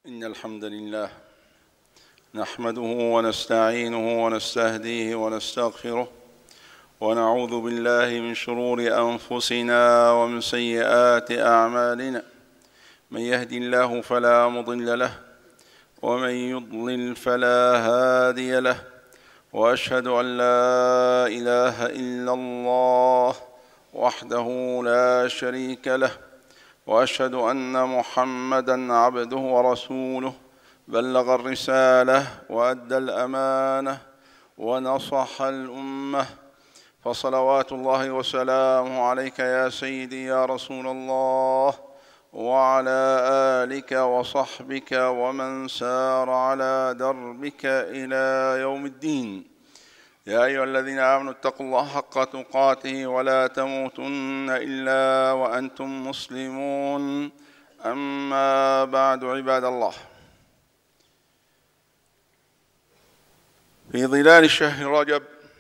إن الحمد لله نحمده ونستعينه ونستهديه ونستغفره ونعوذ بالله من شرور أنفسنا ومن سيئات أعمالنا. من يهد الله فلا مضل له ومن يضلل فلا هادي له، وأشهد أن لا إله إلا الله وحده لا شريك له، وأشهد أن محمدًا عبده ورسوله، بلغ الرسالة وأدى الأمانة ونصح الأمة، فصلوات الله وسلامه عليك يا سيدي يا رسول الله، وعلى آلك وصحبك ومن سار على دربك إلى يوم الدين. يا أيها الذين آمنوا اتقوا الله حق تقاته ولا تموتن إلا وأنتم مسلمون. أما بعد، عباد الله، في ظلال شهر رجب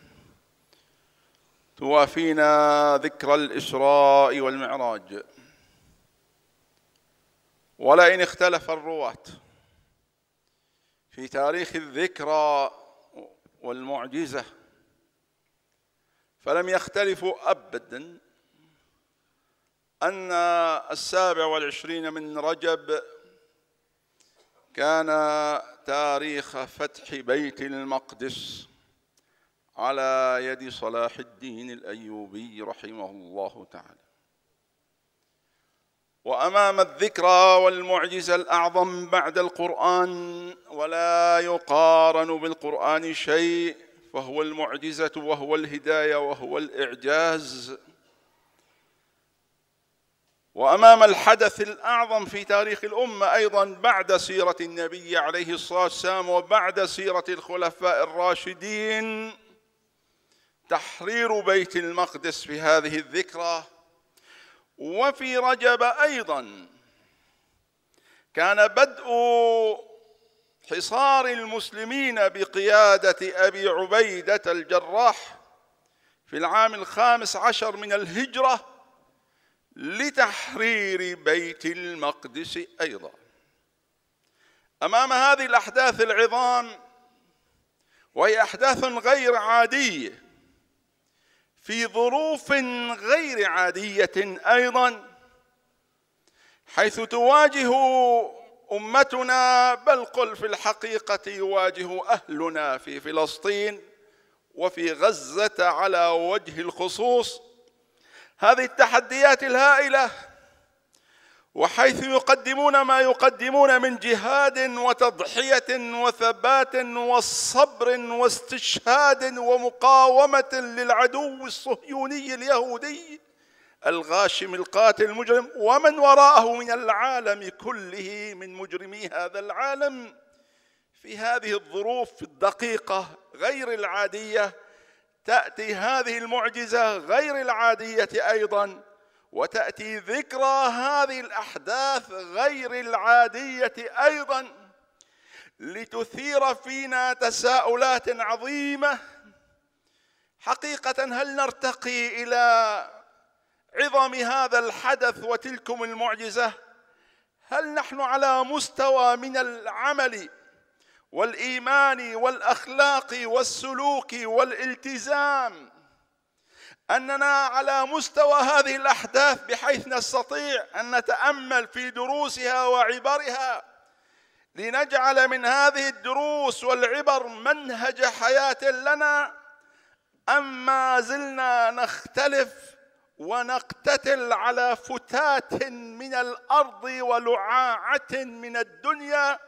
توافينا ذكرى الإسراء والمعراج، ولئن اختلف الرواة في تاريخ الذكرى والمعجزة فلم يختلفوا أبداً أن 27 من رجب كان تاريخ فتح بيت المقدس على يد صلاح الدين الأيوبي رحمه الله تعالى. وأمام الذكرى والمعجزة الأعظم بعد القرآن، ولا يقارن بالقرآن شيء، فهو المعجزة وهو الهداية وهو الإعجاز. وأمام الحدث الأعظم في تاريخ الأمة أيضا بعد سيرة النبي عليه الصلاة والسلام وبعد سيرة الخلفاء الراشدين، تحرير بيت المقدس في هذه الذكرى. وفي رجب أيضا كان بدء حصار المسلمين بقيادة أبي عبيدة الجراح في العام 15 من الهجرة لتحرير بيت المقدس أيضا. أمام هذه الأحداث العظام، وهي أحداث غير عادية في ظروف غير عادية أيضا، حيث تواجه أمتنا، بل قل في الحقيقة يواجه أهلنا في فلسطين وفي غزة على وجه الخصوص هذه التحديات الهائلة، وحيث يقدمون ما يقدمون من جهاد وتضحية وثبات وصبر واستشهاد ومقاومة للعدو الصهيوني اليهودي الغاشم القاتل المجرم ومن وراءه من العالم كله من مجرمي هذا العالم. في هذه الظروف الدقيقة غير العادية تأتي هذه المعجزة غير العادية أيضا، وتأتي ذكرى هذه الأحداث غير العادية أيضا لتثير فينا تساؤلات عظيمة. حقيقة، هل نرتقي إلى عظم هذا الحدث وتلكم المعجزة؟ هل نحن على مستوى من العمل والإيمان والأخلاق والسلوك والالتزام أننا على مستوى هذه الأحداث بحيث نستطيع أن نتأمل في دروسها وعبرها لنجعل من هذه الدروس والعبر منهج حياة لنا، أم ما زلنا نختلف ونقتتل على فتات من الأرض ولعاعة من الدنيا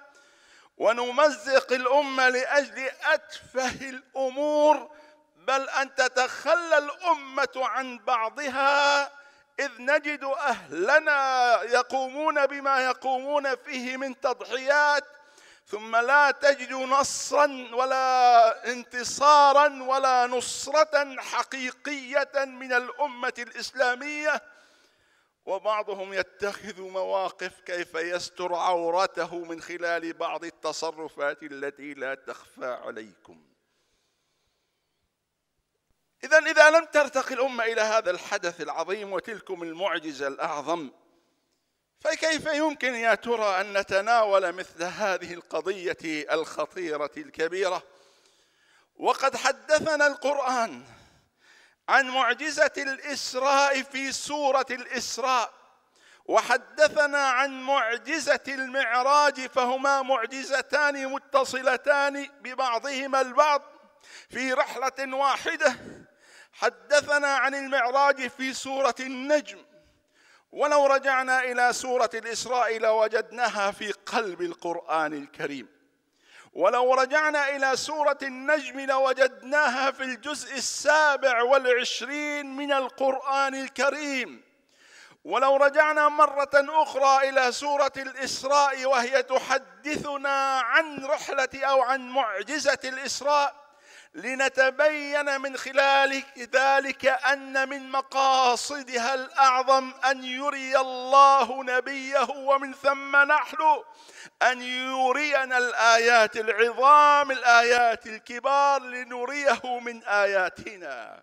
ونمزق الأمة لأجل أتفه الأمور، بل أن تتخلى الأمة عن بعضها، إذ نجد أهلنا يقومون بما يقومون فيه من تضحيات، ثم لا تجد نصرا ولا انتصارا ولا نصرة حقيقية من الأمة الإسلامية. وبعضهم يتخذ مواقف كيف يستر عورته من خلال بعض التصرفات التي لا تخفى عليكم. إذا لم ترتقي الأمة إلى هذا الحدث العظيم وتلكم المعجزة الأعظم فكيف يمكن يا ترى أن نتناول مثل هذه القضية الخطيرة الكبيرة وقد حدثنا القرآن عن معجزة الإسراء في سورة الإسراء، وحدثنا عن معجزة المعراج، فهما معجزتان متصلتان ببعضهما البعض في رحلة واحدة. حدثنا عن المعراج في سورة النجم، ولو رجعنا إلى سورة الإسراء لوجدناها في قلب القرآن الكريم، ولو رجعنا إلى سورة النجم لوجدناها في الجزء 27 من القرآن الكريم، ولو رجعنا مرة أخرى إلى سورة الإسراء وهي تحدثنا عن رحلة أو عن معجزة الإسراء لنتبين من خلال ذلك أن من مقاصدها الأعظم أن يري الله نبيه ومن ثم نحن أن يرينا الآيات العظام، الآيات الكبار، لنريه من آياتنا.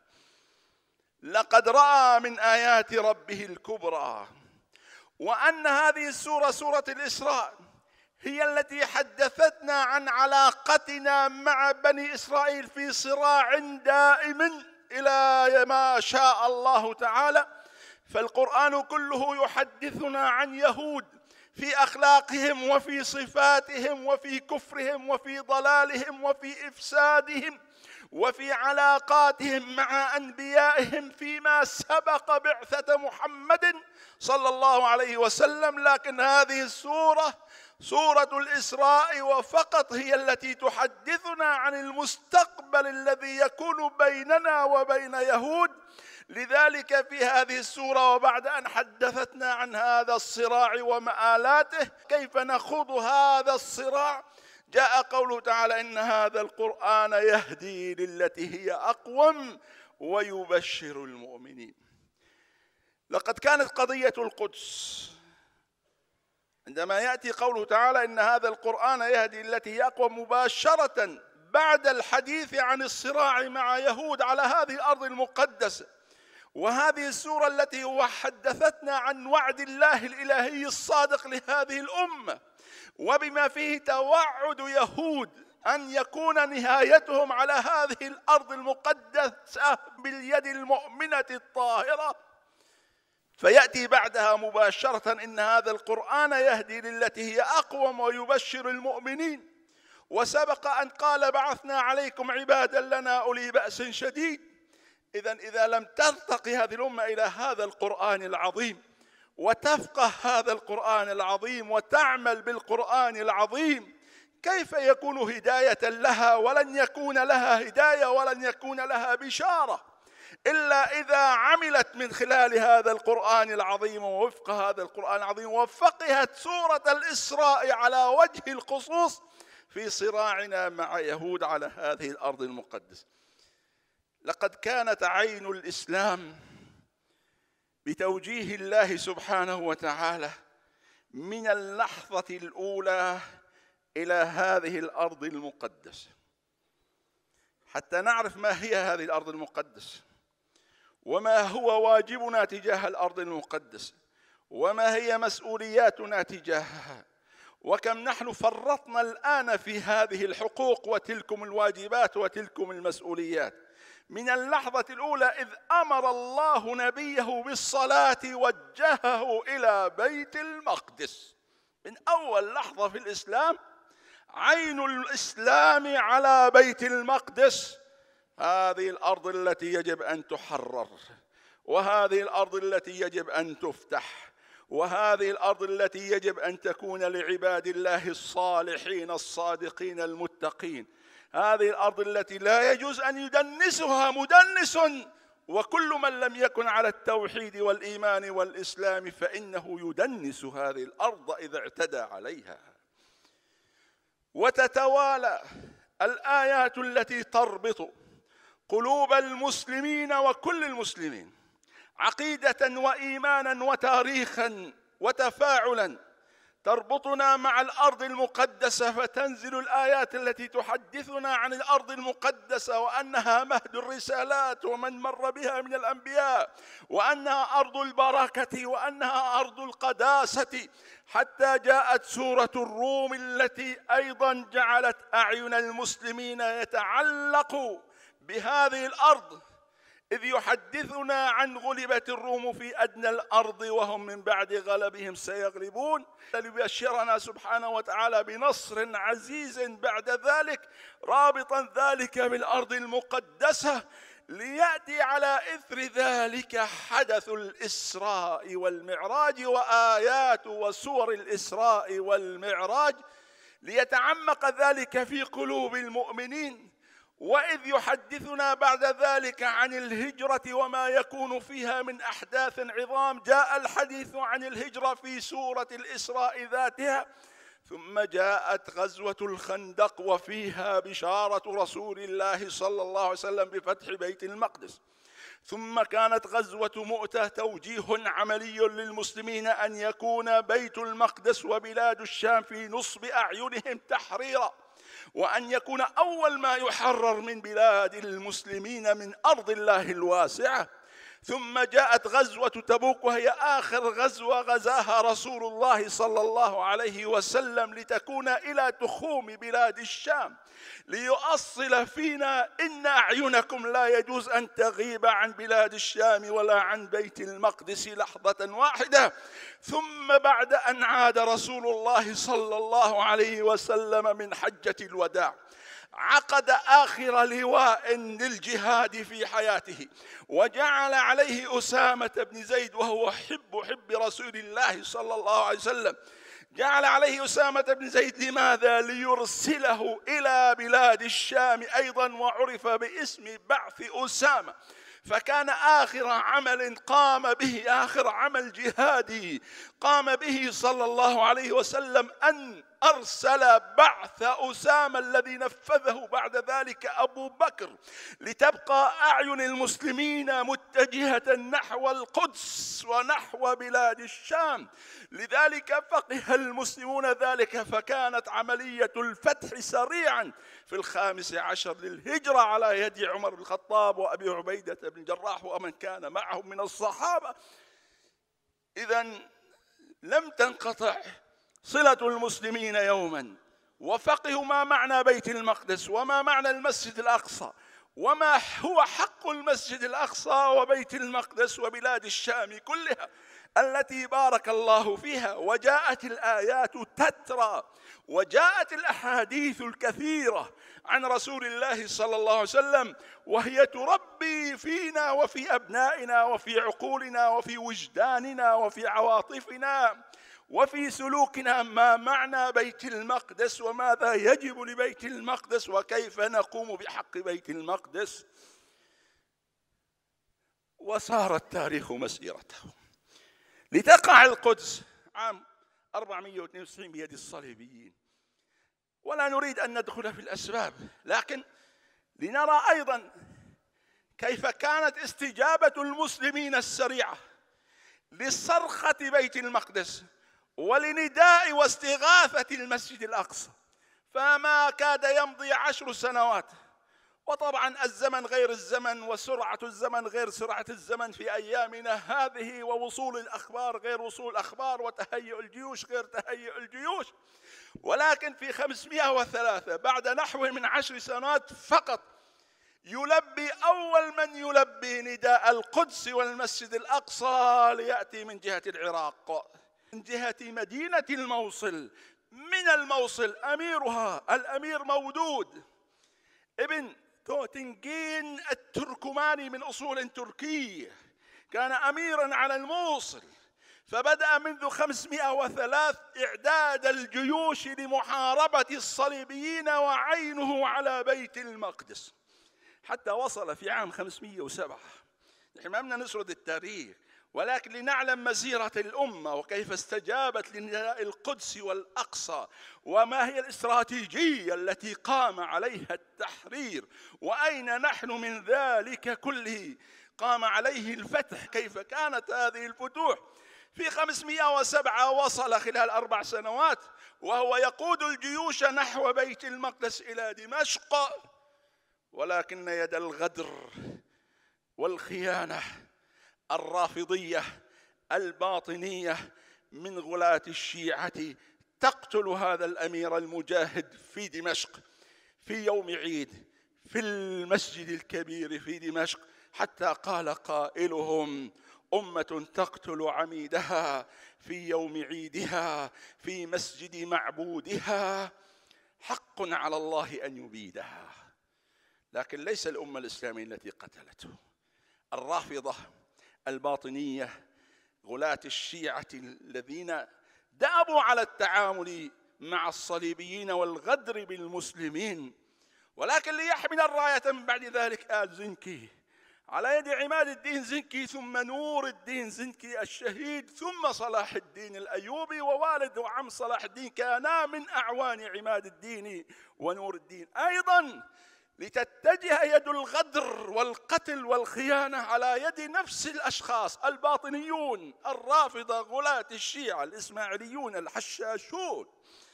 لقد رأى من آيات ربه الكبرى، وأن هذه السورة سورة الإسراء هي التي حدثتنا عن علاقتنا مع بني إسرائيل في صراع دائم إلى ما شاء الله تعالى. فالقرآن كله يحدثنا عن يهود في أخلاقهم وفي صفاتهم وفي كفرهم وفي ضلالهم وفي إفسادهم وفي علاقاتهم مع أنبيائهم فيما سبق بعثة محمد صلى الله عليه وسلم. لكن هذه السورة سورة الإسراء وفقط هي التي تحدثنا عن المستقبل الذي يكون بيننا وبين يهود. لذلك في هذه السورة وبعد أن حدثتنا عن هذا الصراع ومآلاته كيف نخوض هذا الصراع، جاء قوله تعالى: إن هذا القرآن يهدي للتي هي أقوم ويبشر المؤمنين. لقد كانت قضية القدس عندما يأتي قوله تعالى إن هذا القرآن يهدي للتي هي أقوم مباشرة بعد الحديث عن الصراع مع يهود على هذه الأرض المقدسة، وهذه السورة التي حدثتنا عن وعد الله الإلهي الصادق لهذه الأمة، وبما فيه توعد يهود أن يكون نهايتهم على هذه الأرض المقدسة باليد المؤمنة الطاهرة. فيأتي بعدها مباشرة إن هذا القرآن يهدي للتي هي أقوم ويبشر المؤمنين. وسبق أن قال: بعثنا عليكم عبادا لنا أولي بأس شديد. إذا لم ترتقي هذه الأمة إلى هذا القرآن العظيم وتفقه هذا القرآن العظيم وتعمل بالقرآن العظيم، كيف يكون هداية لها؟ ولن يكون لها هداية ولن يكون لها بشارة إلا إذا عملت من خلال هذا القرآن العظيم ووفق هذا القرآن العظيم، وفقهت سورة الإسراء على وجه الخصوص في صراعنا مع يهود على هذه الأرض المقدسة. لقد كانت عين الإسلام بتوجيه الله سبحانه وتعالى من اللحظة الأولى إلى هذه الأرض المقدسة، حتى نعرف ما هي هذه الأرض المقدسة، وما هو واجبنا تجاه الأرض المقدسة، وما هي مسؤولياتنا تجاهها، وكم نحن فرطنا الآن في هذه الحقوق وتلكم الواجبات وتلكم المسؤوليات. من اللحظة الأولى إذ أمر الله نبيه بالصلاة وجهه إلى بيت المقدس، من أول لحظة في الإسلام عين الإسلام على بيت المقدس، هذه الأرض التي يجب أن تحرر، وهذه الأرض التي يجب أن تفتح، وهذه الأرض التي يجب أن تكون لعباد الله الصالحين الصادقين المتقين، هذه الأرض التي لا يجوز أن يدنسها مدنس، وكل من لم يكن على التوحيد والإيمان والإسلام فإنه يدنس هذه الأرض إذا اعتدى عليها. وتتوالى الآيات التي تربط قلوب المسلمين وكل المسلمين عقيدة وإيمانا وتاريخا وتفاعلا، تربطنا مع الأرض المقدسة، فتنزل الآيات التي تحدثنا عن الأرض المقدسة وأنها مهد الرسالات ومن مر بها من الأنبياء، وأنها أرض البركة وأنها أرض القداسة، حتى جاءت سورة الروم التي أيضا جعلت أعين المسلمين يتعلق بهذه الأرض، إذ يحدثنا عن غلبة الروم في أدنى الأرض وهم من بعد غلبهم سيغلبون، ليبشرنا سبحانه وتعالى بنصر عزيز بعد ذلك، رابطا ذلك بالأرض المقدسة، ليأتي على إثر ذلك حدث الإسراء والمعراج وآيات وسور الإسراء والمعراج، ليتعمق ذلك في قلوب المؤمنين. وإذ يحدثنا بعد ذلك عن الهجرة وما يكون فيها من أحداث عظام، جاء الحديث عن الهجرة في سورة الإسراء ذاتها، ثم جاءت غزوة الخندق وفيها بشارة رسول الله صلى الله عليه وسلم بفتح بيت المقدس، ثم كانت غزوة مؤتة توجيه عملي للمسلمين أن يكون بيت المقدس وبلاد الشام في نصب أعينهم تحريرا، وأن يكون أول ما يحرر من بلاد المسلمين من أرض الله الواسعة. ثم جاءت غزوة تبوك، وهي آخر غزوة غزاها رسول الله صلى الله عليه وسلم، لتكون إلى تخوم بلاد الشام، ليؤصل فينا إن أعينكم لا يجوز أن تغيب عن بلاد الشام ولا عن بيت المقدس لحظة واحدة. ثم بعد أن عاد رسول الله صلى الله عليه وسلم من حجة الوداع، عقد آخر لواء للجهاد في حياته، وجعل عليه أسامة بن زيد، وهو حب رسول الله صلى الله عليه وسلم، جعل عليه أسامة بن زيد. لماذا؟ ليرسله إلى بلاد الشام أيضا، وعرف باسم بعث أسامة. فكان آخر عمل قام به، آخر عمل جهادي قام به صلى الله عليه وسلم، أن أرسل بعث أسامة الذي نفذه بعد ذلك أبو بكر، لتبقى أعين المسلمين متجهة نحو القدس ونحو بلاد الشام. لذلك فقه المسلمون ذلك، فكانت عملية الفتح سريعا في 15 للهجرة على يد عمر بن الخطاب وأبي عبيدة بن الجراح ومن كان معهم من الصحابة. إذن لم تنقطع صلة المسلمين يوما، وفقهوا ما معنى بيت المقدس وما معنى المسجد الأقصى وما هو حق المسجد الأقصى وبيت المقدس وبلاد الشام كلها التي بارك الله فيها. وجاءت الآيات تترى، وجاءت الأحاديث الكثيرة عن رسول الله صلى الله عليه وسلم، وهي تربي فينا وفي أبنائنا وفي عقولنا وفي وجداننا وفي عواطفنا وفي سلوكنا ما معنى بيت المقدس، وماذا يجب لبيت المقدس، وكيف نقوم بحق بيت المقدس. وسار التاريخ مسيرته لتقع القدس عام 492 بيد الصليبيين. ولا نريد أن ندخل في الأسباب، لكن لنرى أيضا كيف كانت استجابة المسلمين السريعة لصرخة بيت المقدس ولنداء واستغاثة المسجد الأقصى. فما كاد يمضي 10 سنوات، وطبعا الزمن غير الزمن، وسرعة الزمن غير سرعة الزمن في أيامنا هذه، ووصول الأخبار غير وصول الأخبار، وتهيئ الجيوش غير تهيئ الجيوش. ولكن في 503 بعد نحو من 10 سنوات فقط، يلبي أول من يلبي نداء القدس والمسجد الأقصى ليأتي من جهة العراق، من جهة مدينة الموصل. من الموصل أميرها الأمير مودود ابن توتنجين التركماني من أصول تركية، كان أميرا على الموصل. فبدأ منذ 503 إعداد الجيوش لمحاربة الصليبيين، وعينه على بيت المقدس، حتى وصل في عام 507. نحن ما بدنا نسرد التاريخ، ولكن لنعلم مسيرة الأمة وكيف استجابت لنداء القدس والأقصى، وما هي الاستراتيجية التي قام عليها التحرير، وأين نحن من ذلك كله قام عليه الفتح، كيف كانت هذه الفتوح. في 507 وصل خلال 4 سنوات وهو يقود الجيوش نحو بيت المقدس إلى دمشق، ولكن يد الغدر والخيانة الرافضية الباطنية من غلاة الشيعة تقتل هذا الأمير المجاهد في دمشق في يوم عيد في المسجد الكبير في دمشق، حتى قال قائلهم: أمة تقتل عميدها في يوم عيدها في مسجد معبودها، حق على الله أن يبيدها. لكن ليس الأمة الإسلامية التي قتلته، الرافضة الباطنية غلاة الشيعة الذين دابوا على التعامل مع الصليبيين والغدر بالمسلمين. ولكن ليحمل الراية من بعد ذلك آل زنكي على يد عماد الدين زنكي، ثم نور الدين زنكي الشهيد، ثم صلاح الدين الأيوبي، ووالد وعم صلاح الدين كانا من أعوان عماد الدين ونور الدين أيضا، لتتجه يد الغدر والقتل والخيانة على يد نفس الأشخاص الباطنيون الرافضة غلاة الشيعة الإسماعيليون الحشاشون،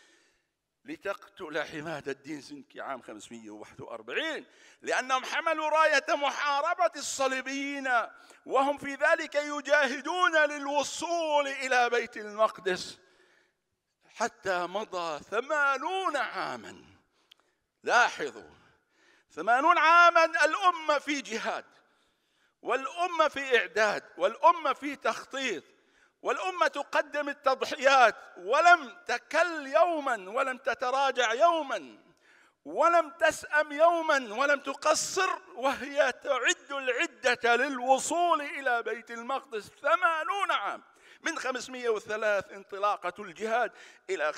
لتقتل عماد الدين زنكي عام 541، لأنهم حملوا راية محاربة الصليبيين وهم في ذلك يجاهدون للوصول إلى بيت المقدس، حتى مضى 80 عاما. لاحظوا، 80 عاما الأمة في جهاد، والأمة في إعداد، والأمة في تخطيط، والأمة تقدم التضحيات، ولم تكل يوما، ولم تتراجع يوما، ولم تسأم يوما، ولم تقصر، وهي تعد العدة للوصول إلى بيت المقدس 80 عام، من 503 انطلاقة الجهاد إلى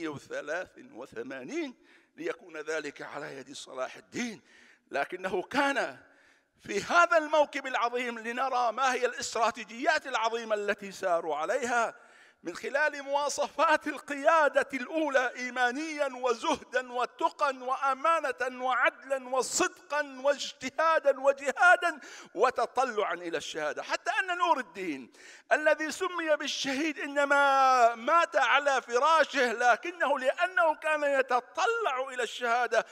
583 ليكون ذلك على يد صلاح الدين. لكنه كان في هذا الموكب العظيم لنرى ما هي الاستراتيجيات العظيمة التي ساروا عليها من خلال مواصفات القيادة الأولى: إيمانيا وزهدا وتقا وأمانة وعدلا وصدقا واجتهادا وجهادا وتطلعا إلى الشهادة، حتى أن نور الدين الذي سمي بالشهيد إنما مات على فراشه، لكنه لأنه كان يتطلع إلى الشهادة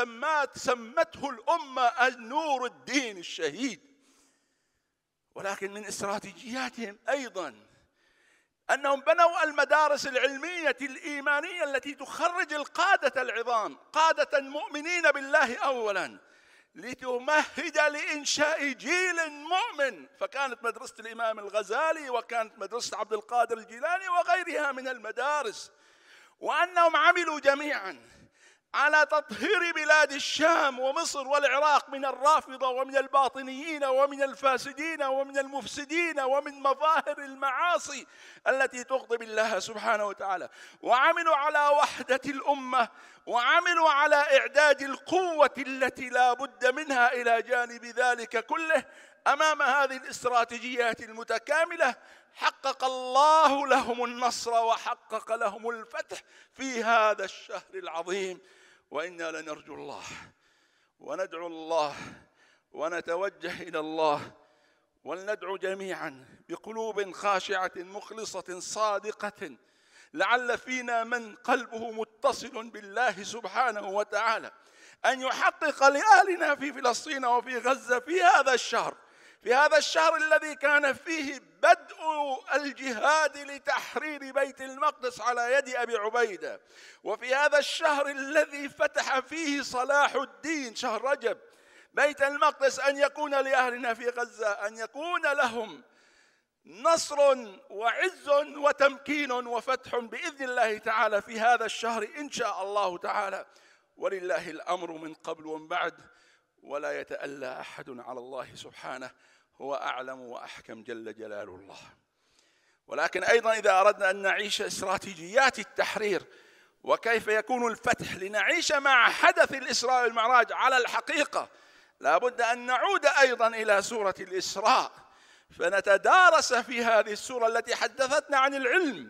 سمته الأمة نور الدين الشهيد. ولكن من استراتيجياتهم أيضا أنهم بنوا المدارس العلمية الإيمانية التي تخرج القادة العظام، قادة مؤمنين بالله أولا، لتمهد لإنشاء جيل مؤمن. فكانت مدرسة الإمام الغزالي، وكانت مدرسة عبد القادر الجيلاني وغيرها من المدارس، وأنهم عملوا جميعا على تطهير بلاد الشام ومصر والعراق من الرافضة ومن الباطنيين ومن الفاسدين ومن المفسدين ومن مظاهر المعاصي التي تغضب الله سبحانه وتعالى، وعملوا على وحدة الأمة، وعملوا على إعداد القوة التي لا بد منها. إلى جانب ذلك كله، أمام هذه الاستراتيجيات المتكاملة، حقق الله لهم النصر وحقق لهم الفتح في هذا الشهر العظيم. وإنا لنرجو الله وندعو الله ونتوجه إلى الله، ولندعو جميعا بقلوب خاشعة مخلصة صادقة، لعل فينا من قلبه متصل بالله سبحانه وتعالى أن يحقق لأهلنا في فلسطين وفي غزة في هذا الشهر الذي كان فيه بدء الجهاد لتحرير بيت المقدس على يد أبي عبيدة، وفي هذا الشهر الذي فتح فيه صلاح الدين شهر رجب بيت المقدس، أن يكون لأهلنا في غزة، أن يكون لهم نصر وعز وتمكين وفتح بإذن الله تعالى في هذا الشهر إن شاء الله تعالى. ولله الأمر من قبل ومن بعد، ولا يتألى أحد على الله سبحانه، هو أعلم وأحكم جل جلال الله. ولكن أيضا إذا أردنا أن نعيش استراتيجيات التحرير وكيف يكون الفتح لنعيش مع حدث الإسراء والمعراج على الحقيقة، لا بد أن نعود أيضا إلى سورة الإسراء، فنتدارس في هذه السورة التي حدثتنا عن العلم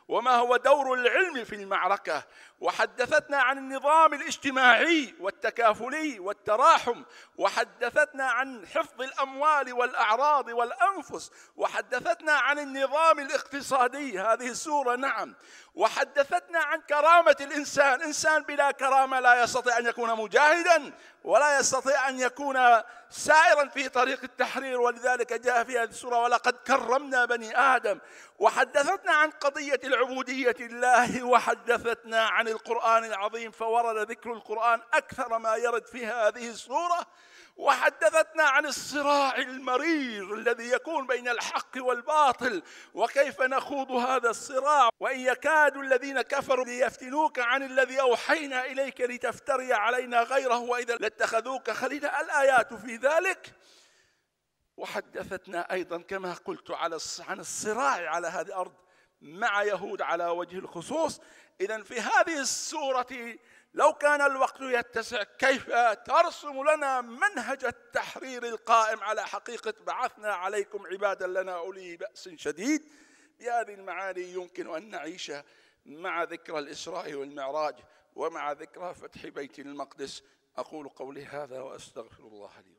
وما هو دور العلم في المعركة، وحدثتنا عن النظام الاجتماعي والتكافلي والتراحم، وحدثتنا عن حفظ الأموال والأعراض والأنفس، وحدثتنا عن النظام الاقتصادي هذه السورة، نعم، وحدثتنا عن كرامة الإنسان. إنسان بلا كرامة لا يستطيع أن يكون مجاهدا ولا يستطيع أن يكون سائرا في طريق التحرير، ولذلك جاء في هذه السورة ولقد كرمنا بني آدم. وحدثتنا عن قضية العبودية لله، وحدثتنا عن القرآن العظيم، فورد ذكر القرآن أكثر ما يرد في هذه السورة. وحدثتنا عن الصراع المرير الذي يكون بين الحق والباطل، وكيف نخوض هذا الصراع، وإن يكاد الذين كفروا ليفتنوك عن الذي أوحينا إليك لتفتري علينا غيره وإذا لاتخذوك خليلا، الآيات في ذلك. وحدثتنا أيضا كما قلت عن الصراع على هذه الأرض مع يهود على وجه الخصوص. إذن في هذه السورة لو كان الوقت يتسع كيف ترسم لنا منهج التحرير القائم على حقيقة بعثنا عليكم عبادا لنا أولي بأس شديد. بهذه المعاني يمكن أن نعيش مع ذكرى الإسراء والمعراج ومع ذكرى فتح بيت المقدس. أقول قولي هذا وأستغفر الله لي.